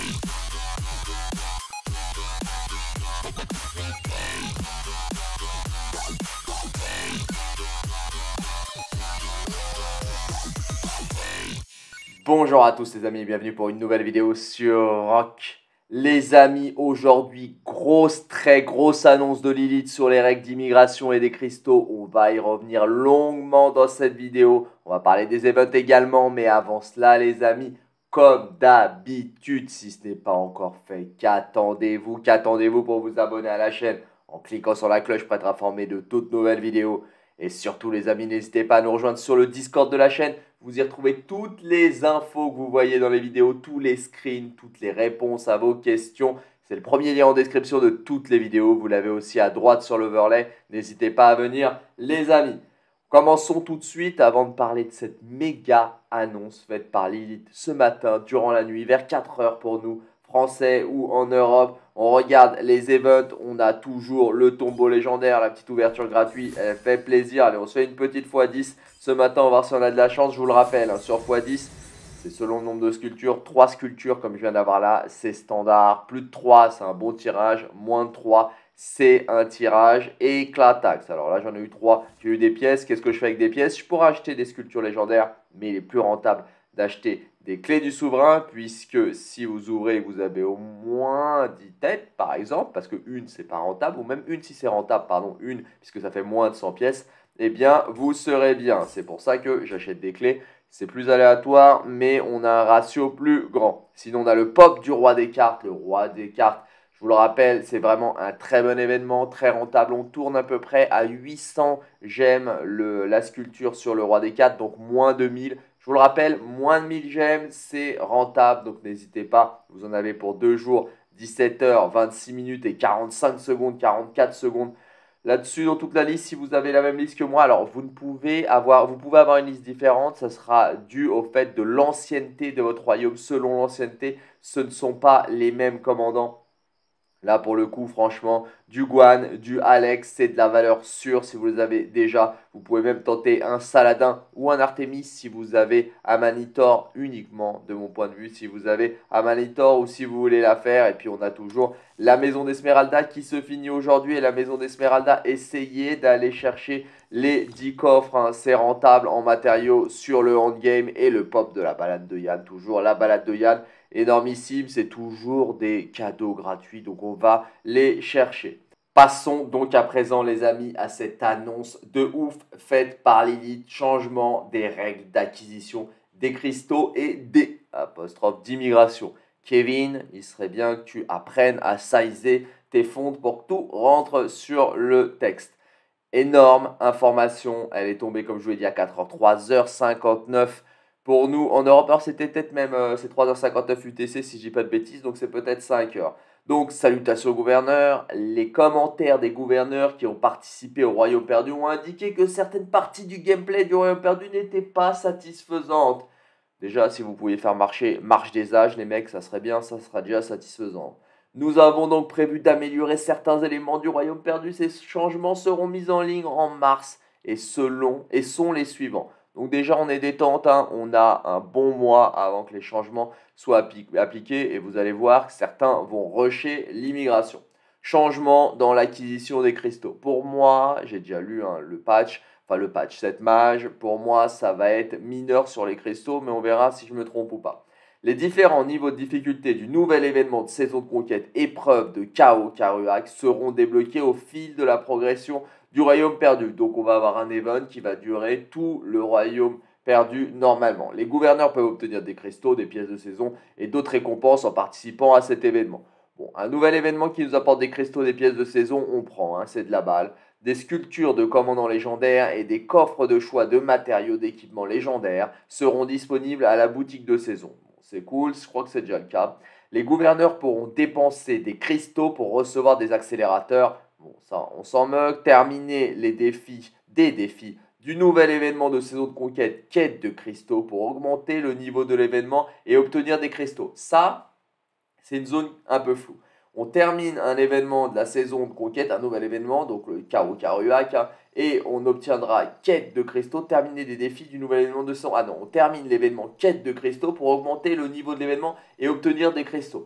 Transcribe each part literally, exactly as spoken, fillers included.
Bonjour à tous les amis, bienvenue pour une nouvelle vidéo sur Rock. Les amis, aujourd'hui, grosse, très grosse annonce de Lilith sur les règles d'immigration et des cristaux. On va y revenir longuement dans cette vidéo. On va parler des events également, mais avant cela les amis, comme d'habitude, si ce n'est pas encore fait, qu'attendez-vous, qu'attendez-vous pour vous abonner à la chaîne en cliquant sur la cloche pour être informé de toutes nouvelles vidéos. Et surtout les amis, n'hésitez pas à nous rejoindre sur le Discord de la chaîne. Vous y retrouvez toutes les infos que vous voyez dans les vidéos, tous les screens, toutes les réponses à vos questions. C'est le premier lien en description de toutes les vidéos. Vous l'avez aussi à droite sur l'overlay. N'hésitez pas à venir les amis. Commençons tout de suite avant de parler de cette méga annonce faite par Lilith ce matin durant la nuit vers quatre heures pour nous. Français ou en Europe, on regarde les events, on a toujours le tombeau légendaire, la petite ouverture gratuite, elle fait plaisir. Allez, on se fait une petite fois dix ce matin, on va voir si on a de la chance, je vous le rappelle, hein, sur fois dix, c'est selon le nombre de sculptures, trois sculptures comme je viens d'avoir là, c'est standard, plus de trois, c'est un bon tirage, moins de trois, c'est un tirage éclataxe. Alors là, j'en ai eu trois, j'ai eu des pièces, qu'est-ce que je fais avec des pièces? Je pourrais acheter des sculptures légendaires, mais il est plus rentable d'acheter des clés du souverain, puisque si vous ouvrez, vous avez au moins dix têtes, par exemple, parce que une, c'est pas rentable, ou même une si c'est rentable, pardon, une, puisque ça fait moins de cent pièces, eh bien, vous serez bien. C'est pour ça que j'achète des clés. C'est plus aléatoire, mais on a un ratio plus grand. Sinon, on a le pop du roi des cartes. Le roi des cartes, je vous le rappelle, c'est vraiment un très bon événement, très rentable. On tourne à peu près à huit cents gemmes le, la sculpture sur le roi des cartes, donc moins de mille. Je vous le rappelle, moins de mille gemmes, c'est rentable, donc n'hésitez pas. Vous en avez pour deux jours, dix-sept heures, vingt-six minutes et quarante-cinq secondes, quarante-quatre secondes. Là-dessus, dans toute la liste, si vous avez la même liste que moi, alors vous ne pouvez avoir, vous pouvez avoir une liste différente. Ça sera dû au fait de l'ancienneté de votre royaume. Selon l'ancienneté, ce ne sont pas les mêmes commandants. Là, pour le coup, franchement, du Guan, du Alex, c'est de la valeur sûre si vous les avez déjà. Vous pouvez même tenter un Saladin ou un Artemis si vous avez Amanitor uniquement, de mon point de vue. Si vous avez Amanitor ou si vous voulez la faire. Et puis, on a toujours la maison d'Esmeralda qui se finit aujourd'hui. Et la maison d'Esmeralda, essayez d'aller chercher les dix coffres. Hein. C'est rentable en matériaux sur le endgame. Et le pop de la balade de Yann, toujours la balade de Yann. Énormissime, c'est toujours des cadeaux gratuits, donc on va les chercher. Passons donc à présent les amis à cette annonce de ouf faite par Lilith, changement des règles d'acquisition des cristaux et des apostrophes d'immigration. Kevin, il serait bien que tu apprennes à sizer tes fonds pour que tout rentre sur le texte. Énorme information, elle est tombée comme je vous l'ai dit à quatre heures, trois heures cinquante-neuf. Pour nous, en Europe, alors c'était peut-être même euh, c'est trois heures cinquante-neuf U T C si je dis pas de bêtises, donc c'est peut-être cinq heures. Donc salutations aux gouverneurs, les commentaires des gouverneurs qui ont participé au Royaume Perdu ont indiqué que certaines parties du gameplay du Royaume Perdu n'étaient pas satisfaisantes. Déjà, si vous pouviez faire marcher Marche des Âges, les mecs, ça serait bien, ça sera déjà satisfaisant. Nous avons donc prévu d'améliorer certains éléments du Royaume Perdu. Ces changements seront mis en ligne en mars et, selon, et sont les suivants. Donc déjà, on est détente, hein. On a un bon mois avant que les changements soient appliqués et vous allez voir que certains vont rusher l'immigration. Changement dans l'acquisition des cristaux. Pour moi, j'ai déjà lu hein, le patch, enfin le patch sept mage, pour moi ça va être mineur sur les cristaux, mais on verra si je me trompe ou pas. Les différents niveaux de difficulté du nouvel événement de saison de conquête épreuve de chaos Karuak seront débloqués au fil de la progression du royaume perdu. Donc on va avoir un event qui va durer tout le royaume perdu normalement. Les gouverneurs peuvent obtenir des cristaux, des pièces de saison et d'autres récompenses en participant à cet événement. Bon, un nouvel événement qui nous apporte des cristaux, des pièces de saison, on prend, hein, c'est de la balle. Des sculptures de commandants légendaires et des coffres de choix de matériaux d'équipement légendaires seront disponibles à la boutique de saison. Bon, c'est cool, je crois que c'est déjà le cas. Les gouverneurs pourront dépenser des cristaux pour recevoir des accélérateurs. Bon, ça, on s'en moque. Terminer les défis, des défis du nouvel événement de saison de conquête, quête de cristaux pour augmenter le niveau de l'événement et obtenir des cristaux. Ça, c'est une zone un peu floue. On termine un événement de la saison de conquête, un nouvel événement, donc le Karo Karuak, hein, et on obtiendra quête de cristaux, terminer des défis du nouvel événement de saison. Ah non, on termine l'événement quête de cristaux pour augmenter le niveau de l'événement et obtenir des cristaux.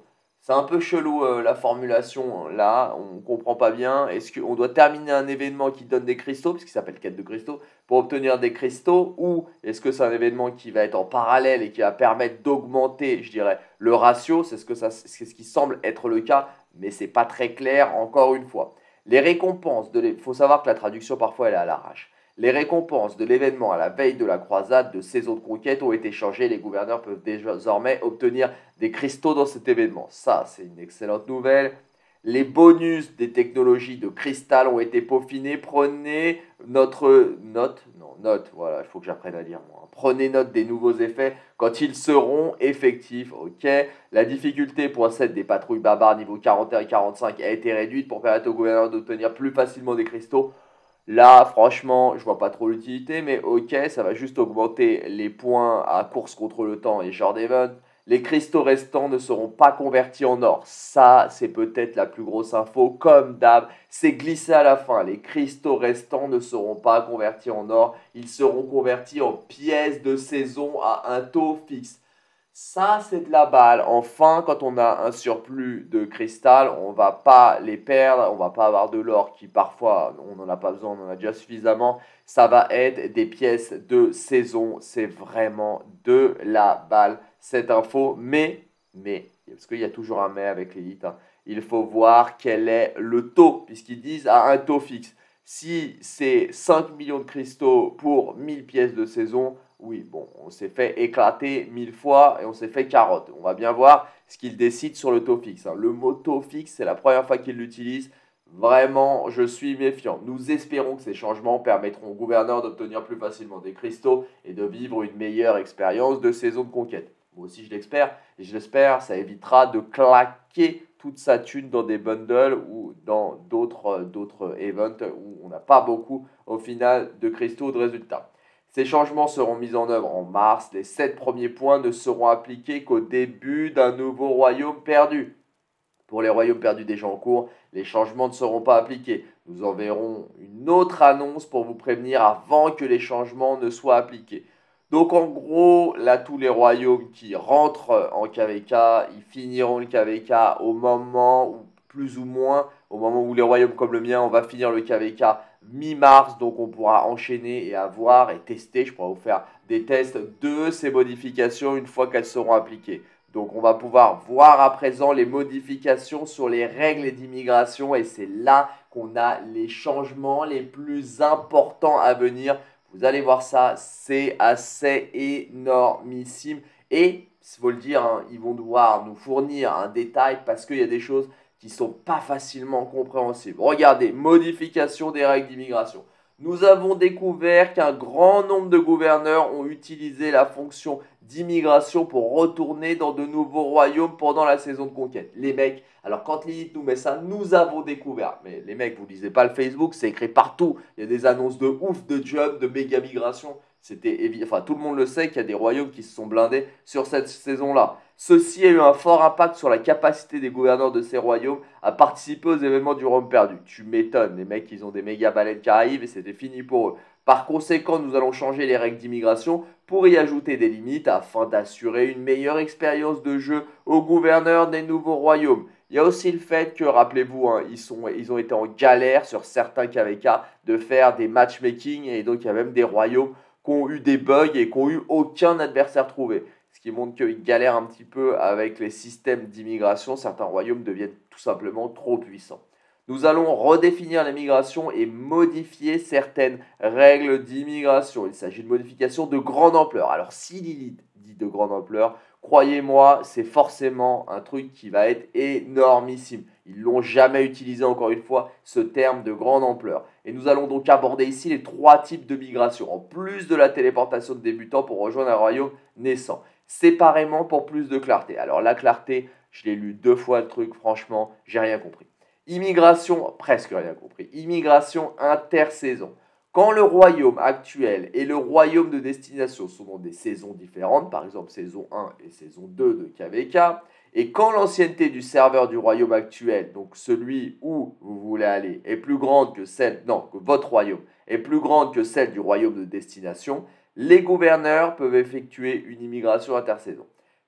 C'est un peu chelou euh, la formulation là, on comprend pas bien. Est-ce qu'on doit terminer un événement qui donne des cristaux, parce qu'il s'appelle quête de cristaux, pour obtenir des cristaux, ou est-ce que c'est un événement qui va être en parallèle et qui va permettre d'augmenter, je dirais, le ratio? C'est ce que ça, c'est ce qui semble être le cas, mais c'est pas très clair encore une fois. Les récompenses de, il faut savoir que la traduction parfois elle est à l'arrache. Les récompenses de l'événement à la veille de la croisade de saison de conquête ont été changées. Les gouverneurs peuvent désormais obtenir des cristaux dans cet événement. Ça, c'est une excellente nouvelle. Les bonus des technologies de cristal ont été peaufinés. Prenez notre note, non, note, voilà, il faut que j'apprenne à lire moi. Prenez note des nouveaux effets quand ils seront effectifs, ok. La difficulté pour cette des patrouilles barbares niveau quarante et un et quarante-cinq a été réduite pour permettre aux gouverneurs d'obtenir plus facilement des cristaux. Là, franchement, je vois pas trop l'utilité, mais ok, ça va juste augmenter les points à course contre le temps et genre d'event. Les cristaux restants ne seront pas convertis en or. Ça, c'est peut-être la plus grosse info. Comme d'hab, c'est glissé à la fin. Les cristaux restants ne seront pas convertis en or. Ils seront convertis en pièces de saison à un taux fixe. Ça, c'est de la balle. Enfin, quand on a un surplus de cristal, on ne va pas les perdre, on ne va pas avoir de l'or qui parfois, on n'en a pas besoin, on en a déjà suffisamment. Ça va être des pièces de saison. C'est vraiment de la balle, cette info. Mais, mais, parce qu'il y a toujours un mais avec l'élite, hein, il faut voir quel est le taux, puisqu'ils disent à un taux fixe. Si c'est cinq millions de cristaux pour mille pièces de saison, oui, bon, on s'est fait éclater mille fois et on s'est fait carotte. On va bien voir ce qu'il décide sur le taux fixe. Le mot taux fixe, c'est la première fois qu'il l'utilise. Vraiment, je suis méfiant. Nous espérons que ces changements permettront aux gouverneurs d'obtenir plus facilement des cristaux et de vivre une meilleure expérience de saison de conquête. Moi aussi, je l'espère. Et je l'espère, ça évitera de claquer toute sa thune dans des bundles ou dans d'autres d'autres events où on n'a pas beaucoup, au final, de cristaux de résultats. Ces changements seront mis en œuvre en mars. Les sept premiers points ne seront appliqués qu'au début d'un nouveau royaume perdu. Pour les royaumes perdus déjà en cours, les changements ne seront pas appliqués. Nous enverrons une autre annonce pour vous prévenir avant que les changements ne soient appliqués. Donc en gros, là, tous les royaumes qui rentrent en K V K, ils finiront le K V K au moment où, plus ou moins, au moment où les royaumes comme le mien, on va finir le K V K mi-mars, donc on pourra enchaîner et avoir et tester, je pourrai vous faire des tests de ces modifications une fois qu'elles seront appliquées. Donc on va pouvoir voir à présent les modifications sur les règles d'immigration et c'est là qu'on a les changements les plus importants à venir. Vous allez voir ça, c'est assez énormissime et, il faut le dire, hein, ils vont devoir nous fournir un détail parce qu'il y a des choses qui ne sont pas facilement compréhensibles. Regardez, modification des règles d'immigration. Nous avons découvert qu'un grand nombre de gouverneurs ont utilisé la fonction d'immigration pour retourner dans de nouveaux royaumes pendant la saison de conquête. Les mecs, alors quand l'élite nous met ça, nous avons découvert. Mais les mecs, vous ne lisez pas le Facebook, c'est écrit partout. Il y a des annonces de ouf, de job, de méga migration. C'était évident, enfin tout le monde le sait qu'il y a des royaumes qui se sont blindés sur cette saison-là. Ceci a eu un fort impact sur la capacité des gouverneurs de ces royaumes à participer aux événements du royaume perdu. Tu m'étonnes, les mecs ils ont des méga baleines qui arrivent et c'était fini pour eux. Par conséquent, nous allons changer les règles d'immigration pour y ajouter des limites afin d'assurer une meilleure expérience de jeu aux gouverneurs des nouveaux royaumes. Il y a aussi le fait que, rappelez-vous, hein, ils, sont, ils ont été en galère sur certains K V K de faire des matchmaking et donc il y a même des royaumes qui ont eu des bugs et qui n'ont eu aucun adversaire trouvé. Ce qui montre qu'ils galèrent un petit peu avec les systèmes d'immigration. Certains royaumes deviennent tout simplement trop puissants. Nous allons redéfinir l'immigration et modifier certaines règles d'immigration. Il s'agit de modifications de grande ampleur. Alors si Lilith dit de grande ampleur, croyez-moi, c'est forcément un truc qui va être énormissime. Ils l'ont jamais utilisé, encore une fois, ce terme de grande ampleur. Et nous allons donc aborder ici les trois types de migration, en plus de la téléportation de débutants pour rejoindre un royaume naissant, séparément pour plus de clarté. Alors la clarté, je l'ai lu deux fois le truc, franchement, j'ai rien compris. Immigration, presque rien compris. Immigration intersaison. Quand le royaume actuel et le royaume de destination sont dans des saisons différentes, par exemple saison un et saison deux de K V K, et quand l'ancienneté du serveur du royaume actuel, donc celui où vous voulez aller, est plus grande que celle, non, que votre royaume est plus grande que celle du royaume de destination, les gouverneurs peuvent effectuer une immigration intersaison.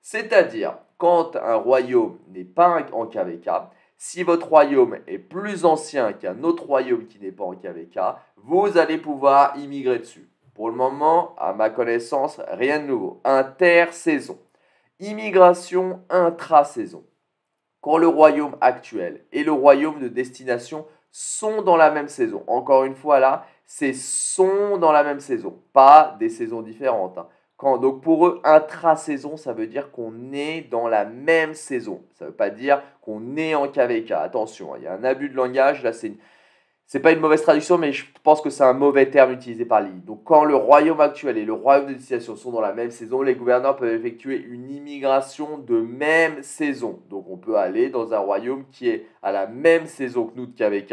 C'est-à-dire, quand un royaume n'est pas en K V K, si votre royaume est plus ancien qu'un autre royaume qui n'est pas en K V K, vous allez pouvoir immigrer dessus. Pour le moment, à ma connaissance, rien de nouveau. Intersaison. Immigration intra-saison. Quand le royaume actuel et le royaume de destination sont dans la même saison. Encore une fois là, c'est sont dans la même saison, pas des saisons différentes. Hein. Quand, donc pour eux, intra-saison, ça veut dire qu'on est dans la même saison. Ça ne veut pas dire qu'on est en K V K. Attention, hein, il y a un abus de langage. Là, c'est une... C'est pas une mauvaise traduction, mais je pense que c'est un mauvais terme utilisé par l'I L I. Donc, quand le royaume actuel et le royaume de destination sont dans la même saison, les gouverneurs peuvent effectuer une immigration de même saison. Donc, on peut aller dans un royaume qui est à la même saison que nous de K V K.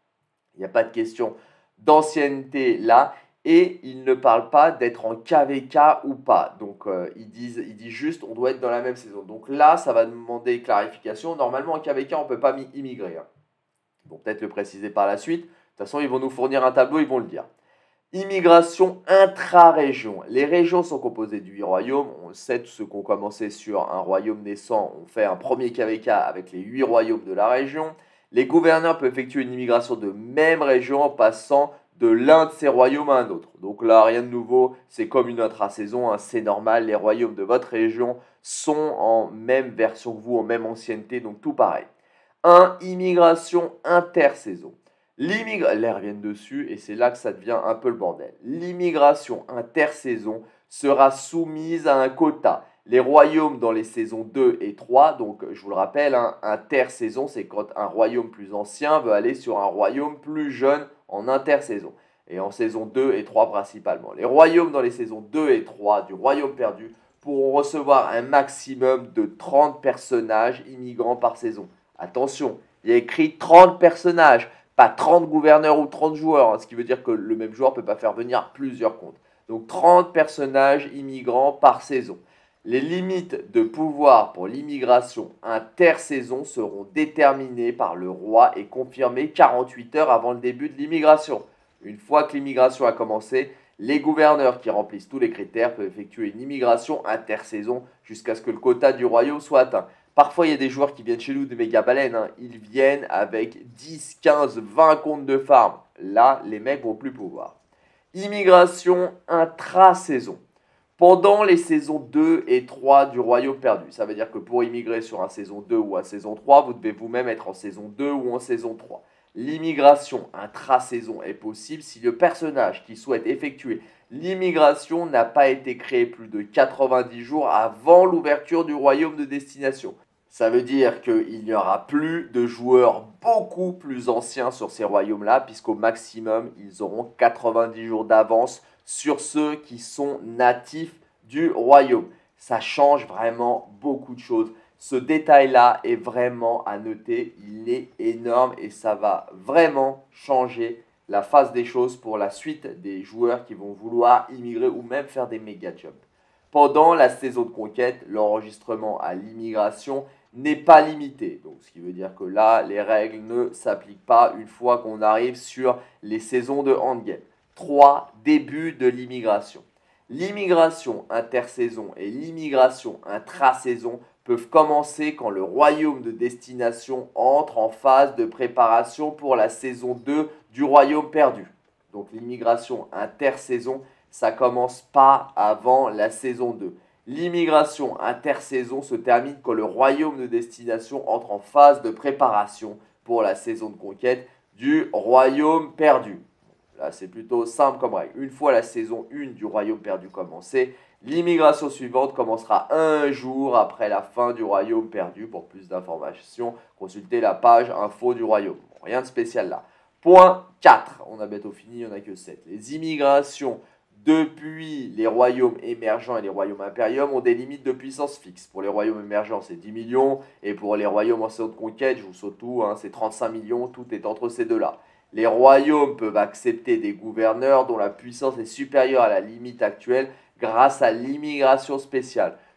Il n'y a pas de question d'ancienneté là. Et ils ne parlent pas d'être en K V K ou pas. Donc, euh, ils, disent, ils disent juste on doit être dans la même saison. Donc là, ça va demander clarification. Normalement, en K V K, on ne peut pas immigrer. Hein. Ils vont peut-être le préciser par la suite. De toute façon, ils vont nous fournir un tableau, ils vont le dire. Immigration intra-région. Les régions sont composées de huit royaumes. On le sait, tous ceux qui ont commencé sur un royaume naissant ont fait un premier K V K avec les huit royaumes de la région. Les gouverneurs peuvent effectuer une immigration de même région en passant de l'un de ces royaumes à un autre. Donc là, rien de nouveau, c'est comme une intra-saison, hein, c'est normal. Les royaumes de votre région sont en même version que vous, en même ancienneté, donc tout pareil. un. Immigration intersaison. L'immigration, les reviennent dessus et c'est là que ça devient un peu le bordel. L'immigration intersaison sera soumise à un quota. Les royaumes dans les saisons deux et trois, donc je vous le rappelle, hein, intersaison, c'est quand un royaume plus ancien veut aller sur un royaume plus jeune en intersaison. Et en saison deux et trois principalement. Les royaumes dans les saisons deux et trois du royaume perdu pourront recevoir un maximum de trente personnages immigrants par saison. Attention, il y a écrit trente personnages, pas trente gouverneurs ou trente joueurs, hein, ce qui veut dire que le même joueur ne peut pas faire venir plusieurs comptes. Donc trente personnages immigrants par saison. Les limites de pouvoir pour l'immigration intersaison seront déterminées par le roi et confirmées quarante-huit heures avant le début de l'immigration. Une fois que l'immigration a commencé, les gouverneurs qui remplissent tous les critères peuvent effectuer une immigration intersaison jusqu'à ce que le quota du royaume soit atteint. Parfois, il y a des joueurs qui viennent chez nous de méga baleines. Hein. Ils viennent avec dix, quinze, vingt comptes de farm. Là, les mecs vont plus pouvoir. Immigration intra-saison. Pendant les saisons deux et trois du royaume perdu. Ça veut dire que pour immigrer sur un saison deux ou un saison trois, vous devez vous-même être en saison deux ou en saison trois. L'immigration intra-saison est possible si le personnage qui souhaite effectuer l'immigration n'a pas été créé plus de quatre-vingt-dix jours avant l'ouverture du royaume de destination. Ça veut dire qu'il n'y aura plus de joueurs beaucoup plus anciens sur ces royaumes-là, puisqu'au maximum, ils auront quatre-vingt-dix jours d'avance sur ceux qui sont natifs du royaume. Ça change vraiment beaucoup de choses. Ce détail-là est vraiment à noter, il est énorme et ça va vraiment changer la face des choses pour la suite des joueurs qui vont vouloir immigrer ou même faire des méga jumps. Pendant la saison de conquête, l'enregistrement à l'immigration n'est pas limité. Donc, ce qui veut dire que là, les règles ne s'appliquent pas une fois qu'on arrive sur les saisons de endgame. trois. Début de l'immigration. L'immigration intersaison et l'immigration intra-saison peuvent commencer quand le royaume de destination entre en phase de préparation pour la saison deux du royaume perdu. Donc l'immigration intersaison, ça ne commence pas avant la saison deux. L'immigration intersaison se termine quand le royaume de destination entre en phase de préparation pour la saison de conquête du royaume perdu. Là, c'est plutôt simple comme règle. Une fois la saison un du royaume perdu commencée, l'immigration suivante commencera un jour après la fin du royaume perdu. Pour plus d'informations, consultez la page info du royaume. Bon, rien de spécial là. Point quatre. On a bientôt fini, il n'y en a que sept. Les immigrations depuis les royaumes émergents et les royaumes impériaux ont des limites de puissance fixes. Pour les royaumes émergents, c'est dix millions. Et pour les royaumes en saison de conquête, je vous saute tout, hein, c'est trente-cinq millions. Tout est entre ces deux-là. Les royaumes peuvent accepter des gouverneurs dont la puissance est supérieure à la limite actuelle grâce à l'immigration spéciale.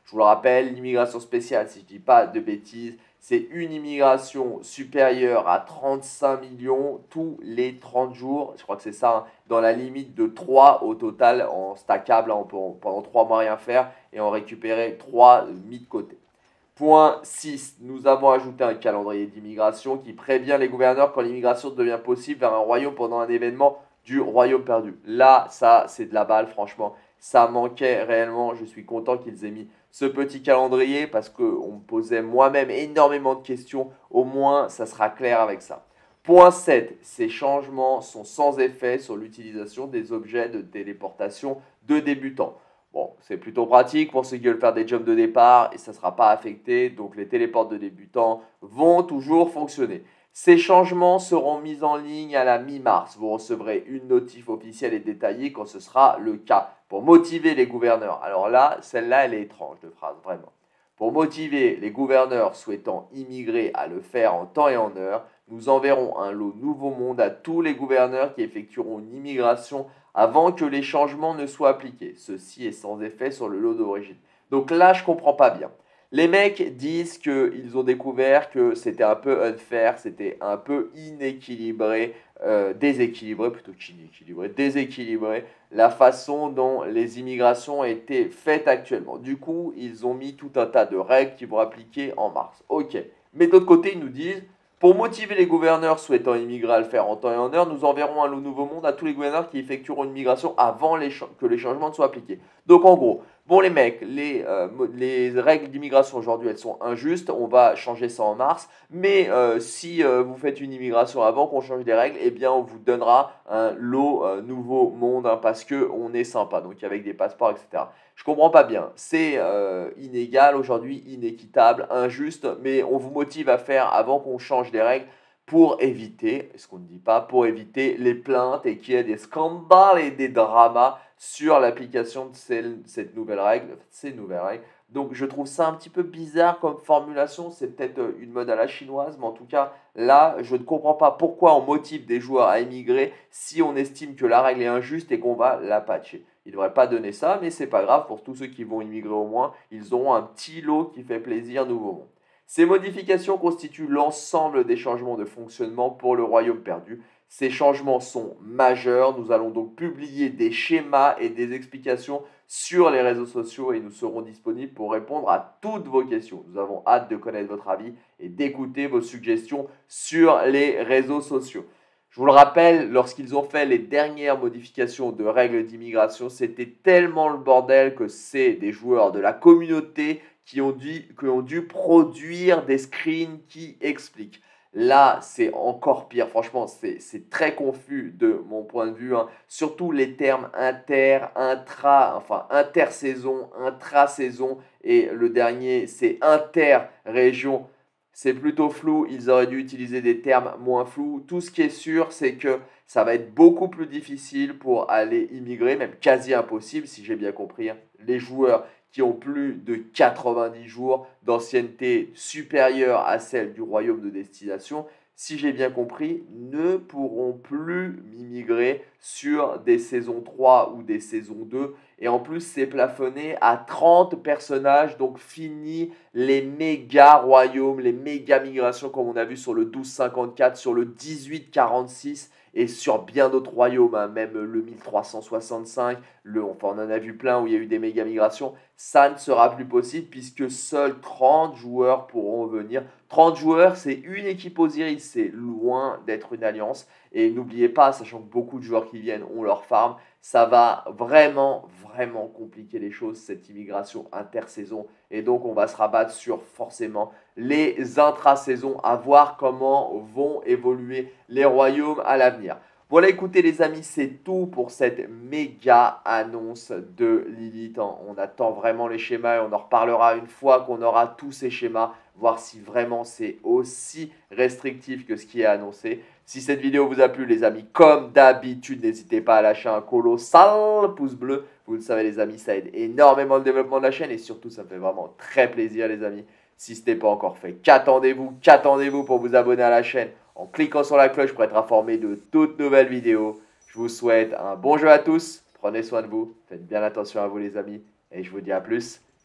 Je vous le rappelle, l'immigration spéciale, si je ne dis pas de bêtises, c'est une immigration supérieure à trente-cinq millions tous les trente jours. Je crois que c'est ça, hein, dans la limite de trois au total en stackable. On peut pendant trois mois rien faire et en récupérer trois mis de côté. Point six. Nous avons ajouté un calendrier d'immigration qui prévient les gouverneurs quand l'immigration devient possible vers un royaume pendant un événement du royaume perdu. Là, ça, c'est de la balle, franchement. Ça manquait réellement. Je suis content qu'ils aient mis ce petit calendrier parce qu'on me posait moi-même énormément de questions. Au moins, ça sera clair avec ça. Point sept. Ces changements sont sans effet sur l'utilisation des objets de téléportation de débutants. Bon, c'est plutôt pratique pour ceux qui veulent faire des jumps de départ et ça ne sera pas affecté. Donc, les téléports de débutants vont toujours fonctionner. Ces changements seront mis en ligne à la mi-mars. Vous recevrez une notif officielle et détaillée quand ce sera le cas. Pour motiver les gouverneurs. Alors là, celle-là, elle est étrange de phrase, vraiment. Pour motiver les gouverneurs souhaitant immigrer à le faire en temps et en heure, nous enverrons un lot Nouveau Monde à tous les gouverneurs qui effectueront une immigration avant que les changements ne soient appliqués. Ceci est sans effet sur le lot d'origine. Donc là, je ne comprends pas bien. Les mecs disent qu'ils ont découvert que c'était un peu unfair, c'était un peu inéquilibré, euh, déséquilibré, plutôt qu'inéquilibré, déséquilibré, la façon dont les immigrations étaient faites actuellement. Du coup, ils ont mis tout un tas de règles qui vont appliquer en mars. Ok. Mais d'autre côté, ils nous disent, pour motiver les gouverneurs souhaitant immigrer à le faire en temps et en heure, nous enverrons un lot Nouveau Monde à tous les gouverneurs qui effectueront une migration avant les que les changements ne soient appliqués. Donc en gros, bon les mecs, les, euh, les règles d'immigration aujourd'hui, elles sont injustes. On va changer ça en mars. Mais euh, si euh, vous faites une immigration avant qu'on change les règles, eh bien on vous donnera un lot euh, Nouveau Monde hein, parce qu'on est sympa. Donc avec des passeports, et cetera. Je comprends pas bien. C'est euh, inégal aujourd'hui, inéquitable, injuste. Mais on vous motive à faire avant qu'on change les règles pour éviter, ce qu'on ne dit pas, pour éviter les plaintes et qu'il y ait des scandales et des dramas sur l'application de celle, cette nouvelle règle, ces nouvelles règles. Donc je trouve ça un petit peu bizarre comme formulation, c'est peut-être une mode à la chinoise, mais en tout cas là je ne comprends pas pourquoi on motive des joueurs à émigrer si on estime que la règle est injuste et qu'on va la patcher. Ils ne devraient pas donner ça, mais c'est pas grave, pour tous ceux qui vont immigrer au moins, ils auront un petit lot qui fait plaisir Nouveau Monde. Ces modifications constituent l'ensemble des changements de fonctionnement pour le royaume perdu. Ces changements sont majeurs. Nous allons donc publier des schémas et des explications sur les réseaux sociaux et nous serons disponibles pour répondre à toutes vos questions. Nous avons hâte de connaître votre avis et d'écouter vos suggestions sur les réseaux sociaux. Je vous le rappelle, lorsqu'ils ont fait les dernières modifications de règles d'immigration, c'était tellement le bordel que c'est des joueurs de la communauté qui ont dû, qui ont dû produire des screens qui expliquent. Là, c'est encore pire. Franchement, c'est très confus de mon point de vue. Hein. Surtout les termes inter, intra, enfin intersaison, intra-saison. Et le dernier, c'est inter-région. C'est plutôt flou. Ils auraient dû utiliser des termes moins flous. Tout ce qui est sûr, c'est que ça va être beaucoup plus difficile pour aller immigrer, même quasi impossible, si j'ai bien compris. Hein. Les joueurs qui ont plus de quatre-vingt-dix jours d'ancienneté supérieure à celle du royaume de destination, si j'ai bien compris, ne pourront plus immigrer sur des saisons trois ou des saisons deux. Et en plus, c'est plafonné à trente personnages, donc fini les méga royaumes, les méga migrations comme on a vu sur le douze cinquante-quatre, sur le dix-huit quarante-six et sur bien d'autres royaumes, hein, même le mille trois cent soixante-cinq, le, enfin on en a vu plein où il y a eu des méga migrations. Ça ne sera plus possible puisque seuls trente joueurs pourront venir. trente joueurs, c'est une équipe Osiris, c'est loin d'être une alliance. Et n'oubliez pas, sachant que beaucoup de joueurs qui viennent ont leur farm, ça va vraiment, vraiment compliquer les choses, cette immigration intersaison. Et donc, on va se rabattre sur forcément les intra-saisons, à voir comment vont évoluer les royaumes à l'avenir. Voilà, écoutez les amis, c'est tout pour cette méga annonce de Lilith. On attend vraiment les schémas et on en reparlera une fois qu'on aura tous ces schémas, voir si vraiment c'est aussi restrictif que ce qui est annoncé. Si cette vidéo vous a plu les amis, comme d'habitude, n'hésitez pas à lâcher un colossal pouce bleu. Vous le savez les amis, ça aide énormément le développement de la chaîne et surtout ça me fait vraiment très plaisir les amis. Si ce n'est pas encore fait, qu'attendez-vous, qu'attendez-vous pour vous abonner à la chaîne en cliquant sur la cloche pour être informé de toutes nouvelles vidéos. Je vous souhaite un bon jeu à tous, prenez soin de vous, faites bien attention à vous les amis et je vous dis à plus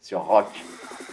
sur Rock.